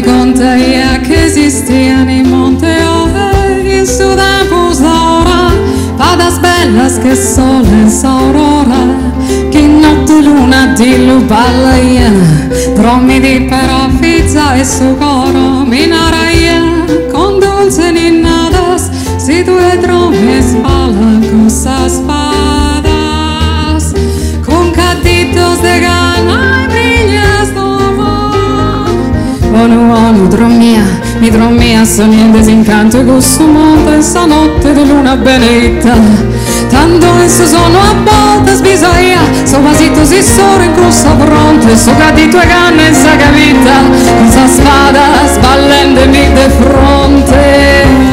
conta io che esistia nei monte in su tempus d'ora padas bellas che sole s'aurora che notte luna di lupalla dromidi però fizza e su coro minaraia con dolce ninnadas si due dromes spala con sa spadas con catitos de gana e brillas onu mi dromia sogni in desincanto e gusto monta in sa notte di luna benedetta tanto in su sono a volte sbisaia so vasito si soro in crusta pronte so cadito e canne in sa capita con sa spada sballendemi de fronte